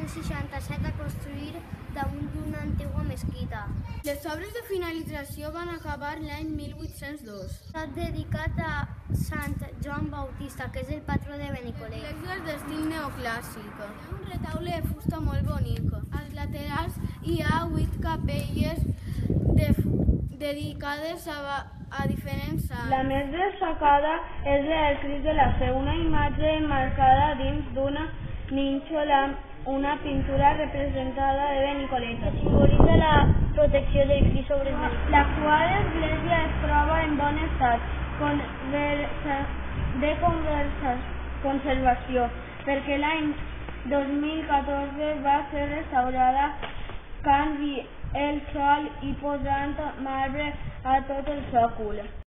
1967 a construir damunt d'una antiga mesquita. Les obres de finalització van acabar l'any 1802. Està dedicat a Sant Joan Bautista, que és el patró de Benicolet. L'església és d'estil neoclàssic. Hi ha un retaule de fusta molt bonic. Als laterals hi ha 8 capelles dedicades a diferents sants. La més destacada és la del Crist de la Fe, una imatge emmarcada dins d'una nínxola, una pintura representada de Benicolet, que simbolitza la protecció del Crist sobre el Benicolet. L'actual església es troba en bon estat de conservació, perquè l'any 2014 va ser restaurada, canvi el sòl i posant marbre a tot el sòcol.